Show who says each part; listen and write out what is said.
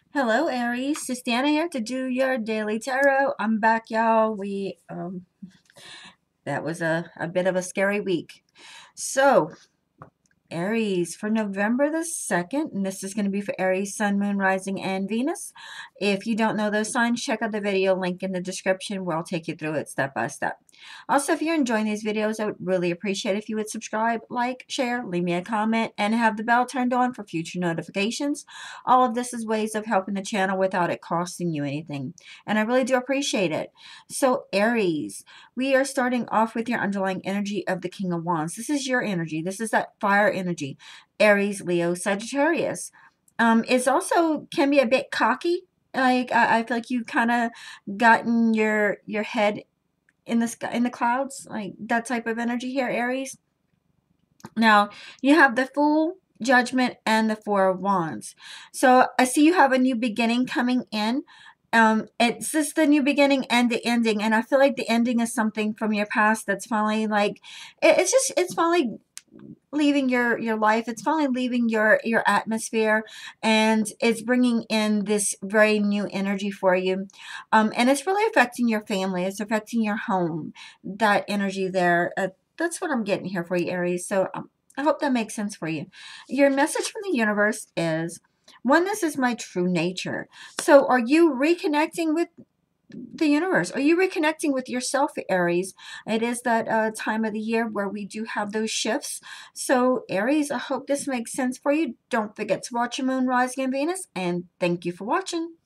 Speaker 1: Hello, Aries. Sistana here to do your daily tarot. I'm back, y'all. That was a bit of a scary week. So, Aries for November the 2nd, and this is going to be for Aries, Sun, Moon, Rising, and Venus. If you don't know those signs, check out the video link in the description where I'll take you through it step by step. Also, if you're enjoying these videos, I would really appreciate if you would subscribe, like, share, leave me a comment, and have the bell turned on for future notifications. All of this is ways of helping the channel without it costing you anything, and I really do appreciate it. So, Aries, we are starting off with your underlying energy of the King of Wands. This is your energy. This is that fire energy. Aries, Leo, Sagittarius. It's also can be a bit cocky. Like I feel like you kind of gotten your head in the sky, in the clouds, like that type of energy here, Aries. Now you have the Fool, Judgment, and the Four of Wands. So I see you have a new beginning coming in. It's just the new beginning and the ending, and I feel like the ending is something from your past that's finally like it's finally leaving your life. It's finally leaving your atmosphere, and it's bringing in this very new energy for you. And it's really affecting your family. It's affecting your home. That energy there. That's what I'm getting here for you, Aries. So I hope that makes sense for you. Your message from the universe is, oneness is my true nature. So are you reconnecting with the universe? Are you reconnecting with yourself, Aries? It is that time of the year where we do have those shifts. So, Aries, I hope this makes sense for you. Don't forget to watch your moon, rising, and Venus, and thank you for watching.